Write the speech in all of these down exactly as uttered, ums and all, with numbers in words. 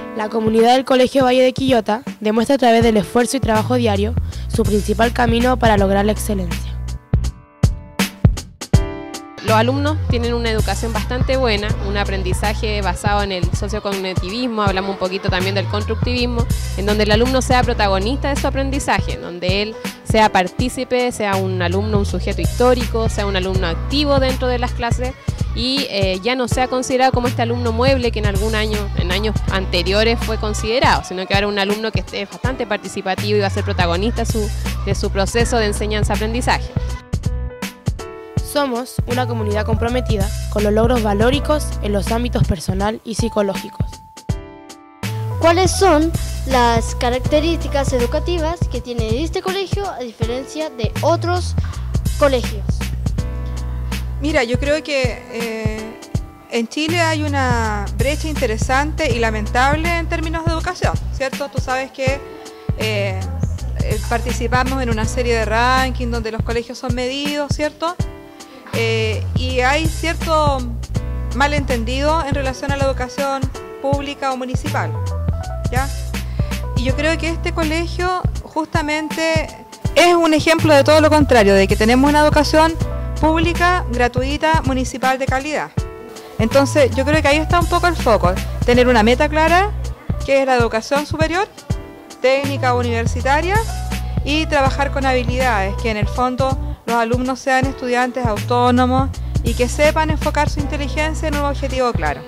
La comunidad del Colegio Valle de Quillota demuestra a través del esfuerzo y trabajo diario su principal camino para lograr la excelencia. Los alumnos tienen una educación bastante buena, un aprendizaje basado en el sociocognitivismo, hablamos un poquito también del constructivismo, en donde el alumno sea protagonista de su aprendizaje, en donde él sea partícipe, sea un alumno, un sujeto histórico, sea un alumno activo dentro de las clases y eh, ya no sea considerado como este alumno mueble que en algún año, en años anteriores fue considerado, sino que ahora un alumno que esté bastante participativo y va a ser protagonista su, de su proceso de enseñanza-aprendizaje. Somos una comunidad comprometida con los logros valóricos en los ámbitos personal y psicológicos. ¿Cuáles son las características educativas que tiene este colegio a diferencia de otros colegios? Mira, yo creo que eh, en Chile hay una brecha interesante y lamentable en términos de educación, ¿cierto? Tú sabes que eh, participamos en una serie de rankings donde los colegios son medidos, ¿cierto? Eh, y hay cierto malentendido en relación a la educación pública o municipal, ¿ya? Y yo creo que este colegio justamente es un ejemplo de todo lo contrario, de que tenemos una educación pública, gratuita, municipal de calidad. Entonces yo creo que ahí está un poco el foco, tener una meta clara, que es la educación superior, técnica universitaria, y trabajar con habilidades, que en el fondo los alumnos sean estudiantes autónomos y que sepan enfocar su inteligencia en un objetivo claro.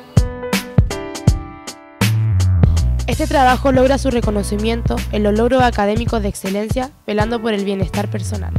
Este trabajo logra su reconocimiento en los logros académicos de excelencia, velando por el bienestar personal.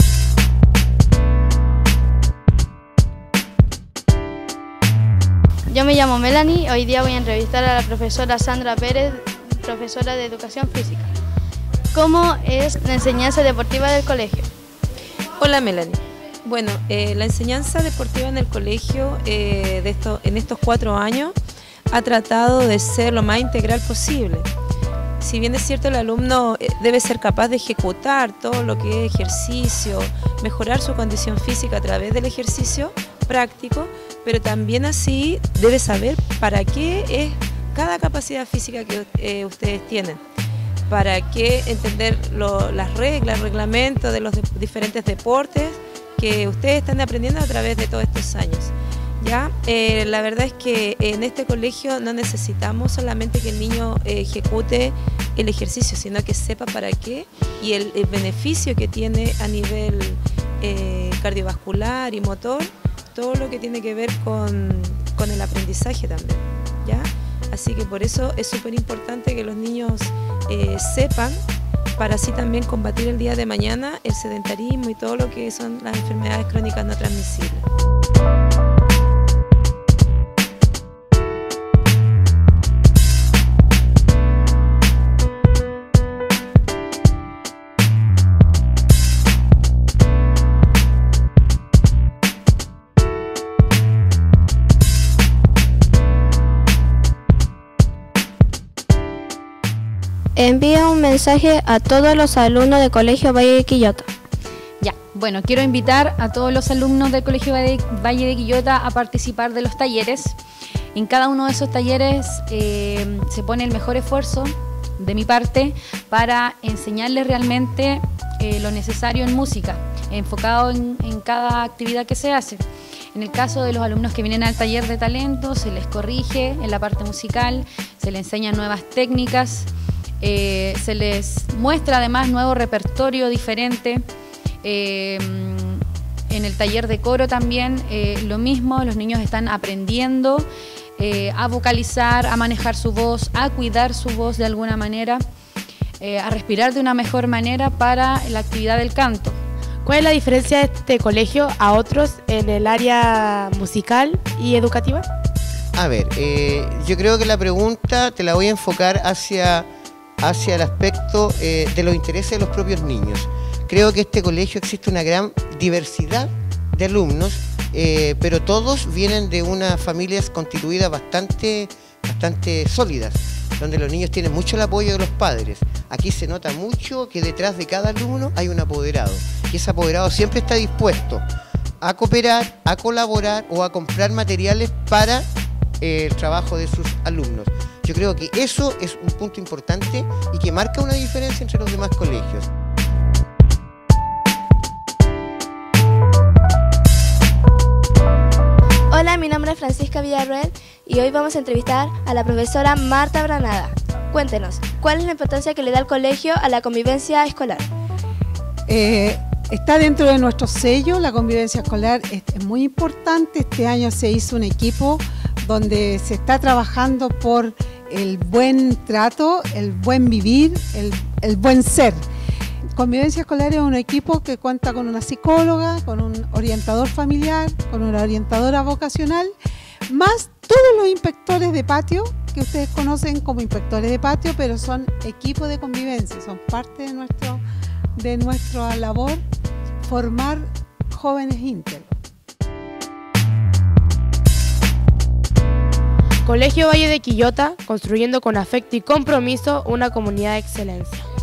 Yo me llamo Melanie, hoy día voy a entrevistar a la profesora Sandra Pérez, profesora de Educación Física. ¿Cómo es la enseñanza deportiva del colegio? Hola Melanie. Bueno, eh, la enseñanza deportiva en el colegio eh, de esto, en estos cuatro años ha tratado de ser lo más integral posible. Si bien es cierto, el alumno debe ser capaz de ejecutar todo lo que es ejercicio, mejorar su condición física a través del ejercicio práctico, pero también así debe saber para qué es cada capacidad física que eh, ustedes tienen. Para qué entender lo, las reglas, reglamentos de los de, diferentes deportes que ustedes están aprendiendo a través de todos estos años. ¿Ya? Eh, la verdad es que en este colegio no necesitamos solamente que el niño eh, ejecute el ejercicio, sino que sepa para qué y el, el beneficio que tiene a nivel eh, cardiovascular y motor, todo lo que tiene que ver con, con el aprendizaje también, ¿ya? Así que por eso es súper importante que los niños eh, sepan, para así también combatir el día de mañana el sedentarismo y todo lo que son las enfermedades crónicas no transmisibles. Envía un mensaje a todos los alumnos del Colegio Valle de Quillota. Ya, bueno, quiero invitar a todos los alumnos del Colegio Valle de Quillota a participar de los talleres. En cada uno de esos talleres eh, se pone el mejor esfuerzo de mi parte para enseñarles realmente eh, lo necesario en música, enfocado en, en cada actividad que se hace. En el caso de los alumnos que vienen al taller de talento, se les corrige en la parte musical, se les enseñan nuevas técnicas. Eh, se les muestra además nuevo repertorio diferente. Eh, en el taller de coro también eh, lo mismo, los niños están aprendiendo eh, a vocalizar, a manejar su voz, a cuidar su voz de alguna manera, eh, a respirar de una mejor manera para la actividad del canto. ¿Cuál es la diferencia de este colegio a otros en el área musical y educativa? A ver, eh, yo creo que la pregunta te la voy a enfocar hacia... hacia el aspecto eh, de los intereses de los propios niños. Creo que en este colegio existe una gran diversidad de alumnos, eh, pero todos vienen de unas familias constituidas bastante, bastante sólidas, donde los niños tienen mucho el apoyo de los padres. Aquí se nota mucho que detrás de cada alumno hay un apoderado, y ese apoderado siempre está dispuesto a cooperar, a colaborar o a comprar materiales para eh, el trabajo de sus alumnos. Yo creo que eso es un punto importante y que marca una diferencia entre los demás colegios. Hola, mi nombre es Francisca Villarroel y hoy vamos a entrevistar a la profesora Marta Branada. Cuéntenos, ¿cuál es la importancia que le da el colegio a la convivencia escolar? Eh, está dentro de nuestro sello, la convivencia escolar es, es muy importante. Este año se hizo un equipo donde se está trabajando por el buen trato, el buen vivir, el, el buen ser. Convivencia Escolar es un equipo que cuenta con una psicóloga, con un orientador familiar, con una orientadora vocacional, más todos los inspectores de patio, que ustedes conocen como inspectores de patio, pero son equipos de convivencia, son parte de, nuestro, de nuestra labor formar jóvenes íntegros. Colegio Valle de Quillota, construyendo con afecto y compromiso una comunidad de excelencia.